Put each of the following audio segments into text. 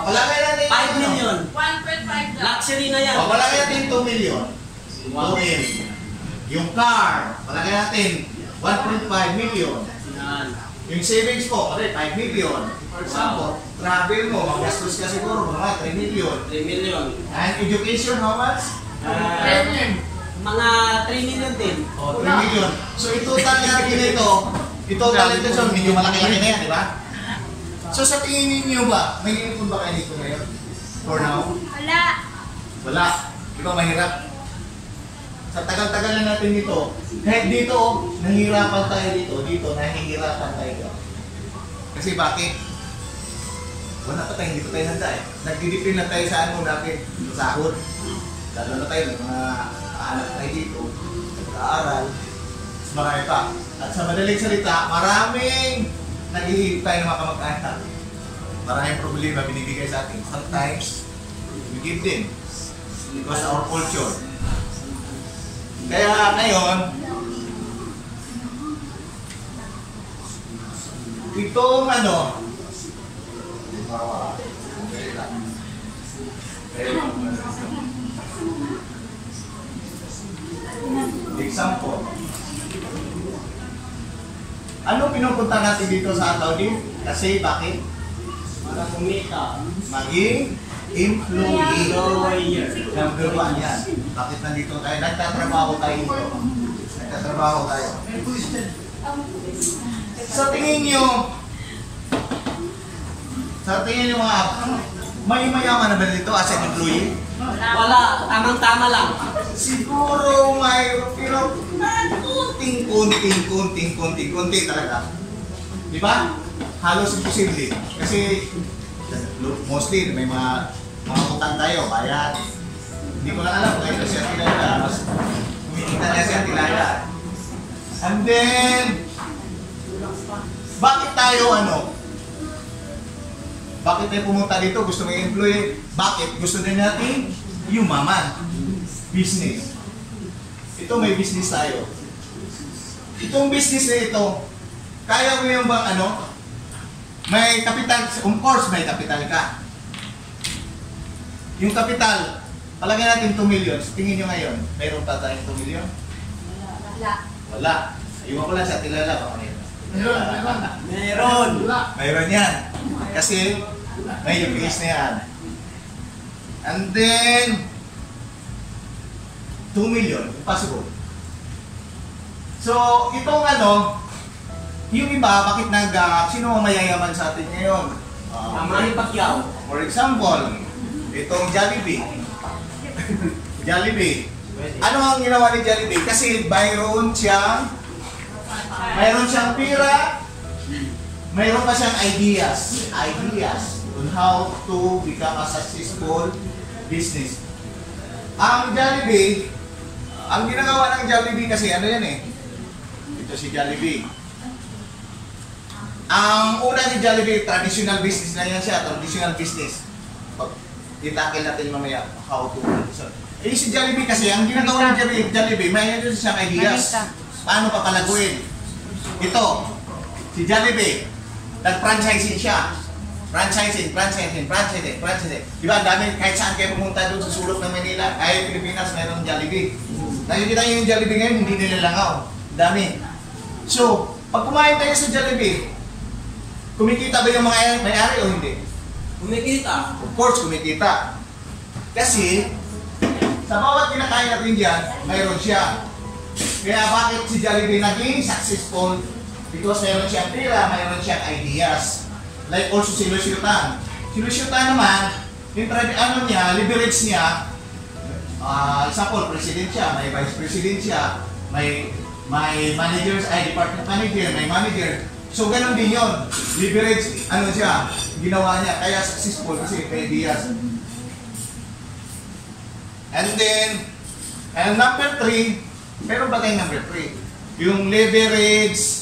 Palagay natin 5 million. 1.5 lang. Luxury na yan. Palagay natin 2 million. 2 million. Yung car, palagay natin 1.5 million. Yan. Yung savings ko, 5 million. For example, travel mo, magastos ka siguro mga 3 million. 3 million. And education, how much? Mga 3 million din. 3 million. So itotal natin ito natin so medyo malaki-laki na yan, di ba? So sa tingin ninyo ba, may ipon ba kayo dito ngayon? For now? Wala. Wala. Di ba mahirap? Sa tagal-tagal na natin dito, kahit dito, nahihirapan tayo dito, nahihirapan tayo. Kasi bakit? Wala pa tayo, hindi pa tayo handa eh. Nagdidipin na tayo sa ano natin, sa sahod. Lalo na tayo, may mga anak tayo dito, nag-aaral, marami pa. At sa madaling salita, maraming naghihintay ng mga kamag-anak. Maraming problema binibigay sa atin. Sometimes, we give them because our culture. Kaya ngayon, itong ano, example, ano pinupunta natin dito sa Saudi? Kasi bakit? Para kumita. Maging employee. Employer. Number 1 yan. Bakit nandito tayo? Nagtatrabaho tayo dito. Nagtatrabaho tayo. Sa tingin nyo mga may mayaman na ba dito as an employee? Wala. Tamang-tama lang. Siguro may pero konting talaga. Di ba? Halos imposible. Kasi mostly may mga utang tayo, bayad. Hindi ko lang alam kung ito siya tilala. Mas kumikita na siya tilala. And then, bakit tayo bakit tayo pumunta dito? Gusto may employee? Bakit? Gusto din natin yumaman. Business. Ito may business tayo. Itong business na ito, kaya mo yung bang may kapital, of course may kapital ka. Yung kapital, palagay natin 2 million. Tingin nyo ngayon, mayroon pa tayong 2 million? Wala. Wala. Iwan ko lang sa tilala. Meron. Mayroon yan. Kasi may UPS na yan. And then, 2 million, impossible. So, itong yung iba, bakit sino ang mayayaman sa atin ngayon? Manny Pacquiao. For example, itong Jollibee. Jollibee. Ano ang ginawa ni Jollibee? Kasi mayroon siyang pira, mayroon pa siyang ideas on how to become a successful business. Ang Jollibee, ang ginagawa ng Jollibee kasi yan ito si Jollibee. Ang una ni Jollibee, traditional business na yan siya, traditional business. Itakil natin mamaya how to si Jollibee kasi, ang ginagawa ng Jollibee, may siyang ideas. Paano papalaguin? Ito, si Jollibee, nag-franchising siya. Franchising. Diba, dami, kahit saan kayo pumunta doon sa sulok ng Manila, kahit Pilipinas, mayroong Jollibee. Nakikita nyo yung Jollibee ngayon, hindi nilalangaw. Dami. So, pag kumain tayo sa Jollibee, kumikita ba yung mga may-ari o hindi? Kumikita. Of course, kumikita. Kasi, sa bawat kinakain natin dyan, mayroon siya. Kaya bakit si Jollibee naging successful? Because mayroon siyang pera, mayroon siyang ideas. Like also si Lucio Tan. Si Lucio Tan naman, yung leverage niya, example, president siya, may vice president siya, may managers, department manager, may manager. So, ganun din yun. Leverage, siya, ginawa niya. Kaya successful kasi may ideas. And then, number 3, meron ba tayong number 3? Yung leverage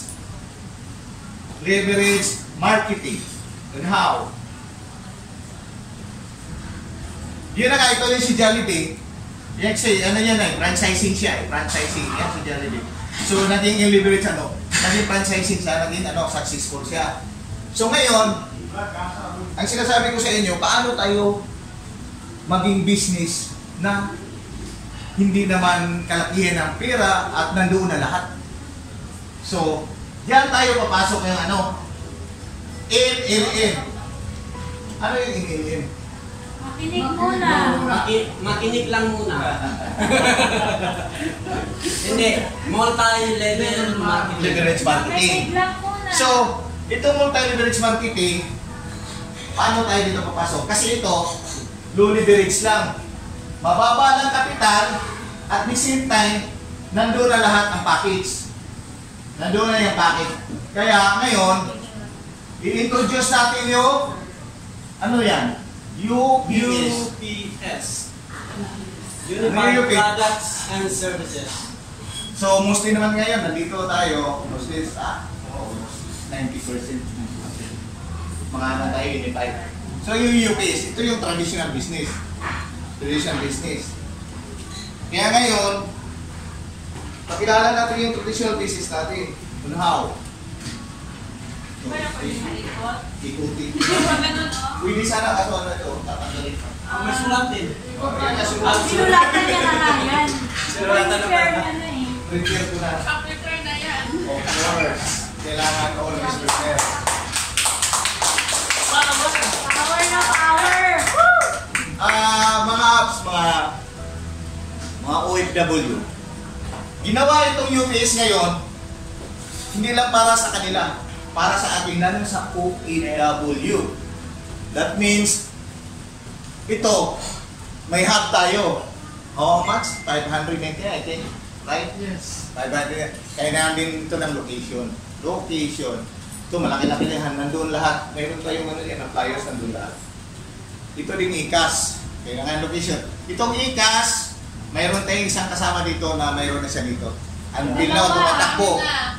marketing. And how? Yun na nga, ito yung si Jollibee. Yan kasi, franchising siya franchising yan si Jollibee. So, naging yung leverage naging franchising siya, naging successful siya. So, ngayon, ang sinasabi ko sa inyo, paano tayo maging business na hindi naman kalakihan ng pera at nandoon na lahat. So, yan tayo papasok ng ano, LLM. Ano yung LLM? Makinig muna. Makinig lang muna. Hindi, multi-level marketing. Leverage marketing. Makinig lang muna. So, itong multi-leverage marketing, paano tayo dito papasok? Kasi ito, low leverage lang. Mababa lang kapital at the same time, nandoon na lahat ng package. Nandoon na yung package. Kaya ngayon, i-introduce natin yung ano yan? UPS. UPS. Ano Unified yung UP? Products and Services. So, mostly naman ngayon, nandito tayo, mostly sa 90%. Mga ano tayo, unified. So, yung UPS, ito yung traditional business. Traditional business. Kaya ngayon, pakilala natin yung traditional business natin. On how? Kaya pwede malikot. Ikuti. Yung pag ganun, oh. Pwede sana kaso ano ito, tatanggalin pa. May sulat din. Kaya nasulat. Sinulatan niya na nga yan. Sinulatan na Prepare ba? niya na eh. Prepare ko na. Pa-prepare na yan. Of course. Kailangan always prepare. Power na power! Woo! Mga apps, mga OFW. Ginawa itong UPS ngayon, hindi lang para sa kanila, para sa ating lalo sa OFW. That means, ito, may hub tayo. How much? 590, I think. Right? Yes. 500. Kaya namin ito ng location. Location. Ito, malaki-laki na yan. Nandun lahat. Mayroon tayong ano yan, ang flyers nandun lahat. Ito din ICAS. Kailangan location. Itong ICAS, mayroon tayong isang kasama dito na mayroon na siya dito. Until now, tumatakbo.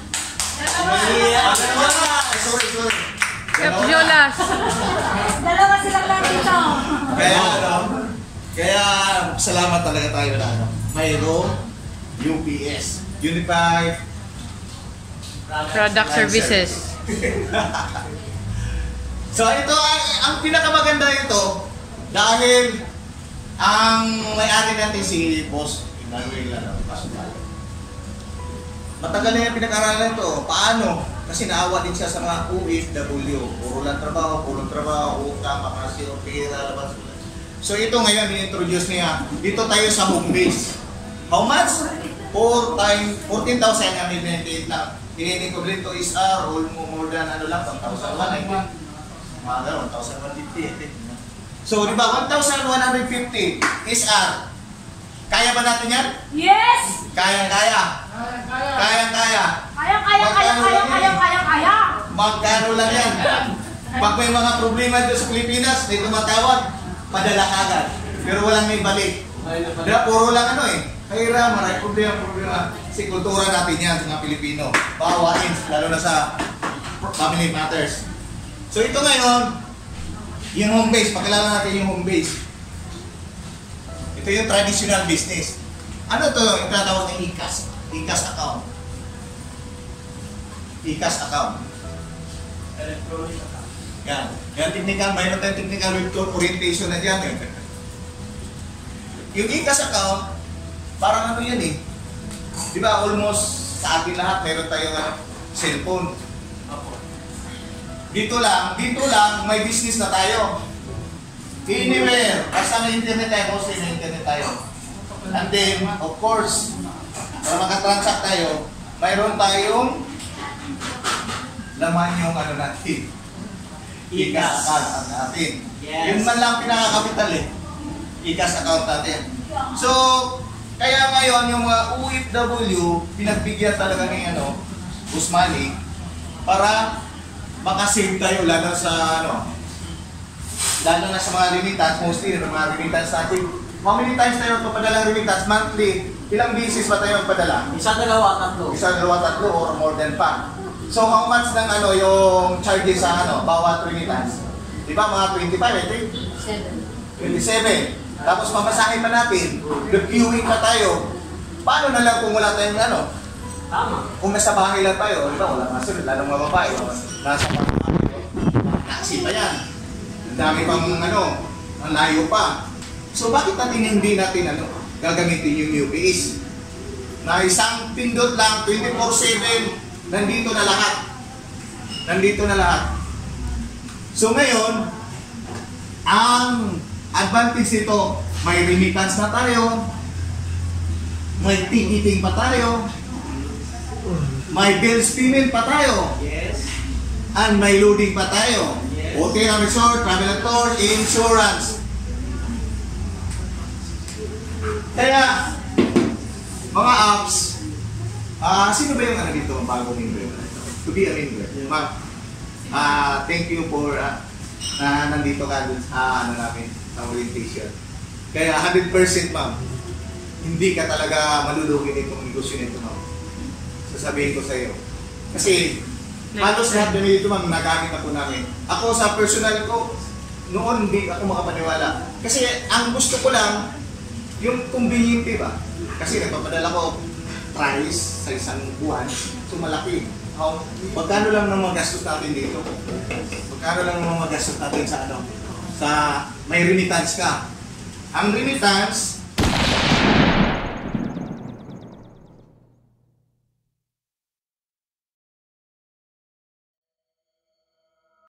Dalawa! Sorry. Jolas. Dalawa silang lang dito. Kaya salamat talaga tayo na ano. Mayroong UPS. Unified Product Services. So ito ang pinakamaganda ito dahil ang may-ari natin si Boss Emmanuel Pascual. Matagal na yung pinag-aralan ito. Paano? Kasi naawa din siya sa mga OFW. Puro lang trabaho, utang, makasiro, pera, labas. So ito ngayon, i-introduce niya. Dito tayo sa home base. How much? 14,998 lang. In-equivalent to SR, more than ano lang, 1,190. Mga gano'n, 1,150. So, di ba, 1,150 SR. Kaya ba natin yan? Yes! Kaya. Kaya! Magkano lang yan? Pag may mga problema dito sa Pilipinas, may tumatawag, padala kagad. Pero walang may balik. Kaya puro lang ano eh. Kaya maraming problema. Kasi kultura natin yan sa mga Pilipino. Bawain, lalo na sa family matters. So ito ngayon, yung home base, pakilala natin yung home base. Ito yung traditional business. Ano to? Yung tinatawag ng ICAS. ICAS account. ICAS account. Electronic account. Yan. Yan technical, mayroon tayong technical orientation na dyan eh. Yung ICAS account, parang ano yan eh. Di ba almost sa atin lahat mayroon tayong cellphone. Dito lang, may business na tayo. Anywhere, basta may internet tayo, mostly may internet tayo. And then, of course, para makatransact tayo, mayroon tayong laman yung ano natin. ICAS account natin. Yes. Yun man lang pinakakapital eh. ICAS account natin. So, kaya ngayon yung mga OFW, pinagbigyan talaga ni Usmani para makasave tayo lalo sa lalo na sa mga remittance, mostly yung mga remittance natin. How many times tayo papadala remittance monthly? Ilang beses ba tayo magpadala? Isa, dalawa, tatlo. Isa, dalawa, tatlo, or more than pa. So how much ng yung charges sa bawat remittance? Di ba mga 25, I think? 27. Tapos mamasahin pa natin, reviewing pa tayo. Paano na lang kung wala tayong Tama. kung nasa bahay lang tayo, di ba? Wala masunod, lalong mga babae. Nasa bahay, taxi pa yan. dami pang ang layo pa. So bakit natin hindi natin gagamitin yung UPS? Na isang pindot lang, 24/7, nandito na lahat. Nandito na lahat. So ngayon, ang advantage nito, may remittance na tayo, may ticketing pa tayo, may bills payment pa tayo, Yes. and may loading pa tayo. Yes. Hotel and resort, travel and tour, insurance. Kaya, mga apps, sino ba yung dito, bagong member? To be a member. Ma'am, thank you for nandito ka dun sa namin, sa orientation. Kaya 100% ma'am, hindi ka talaga malulugi nitong negosyo nito ma'am. Sasabihin ko sa iyo. Kasi halos lahat na dito ma'am, nagamit na po namin. Ako sa personal ko, noon hindi ako makapaniwala. Kasi ang gusto ko lang, yung conveniente ba? Kasi nagpapadala ko price sa isang buwan, so malaki. Magkano lang ng mga gastos natin dito? Magkano lang ng mga gastos natin sa sa may remittance ka? Ang remittance,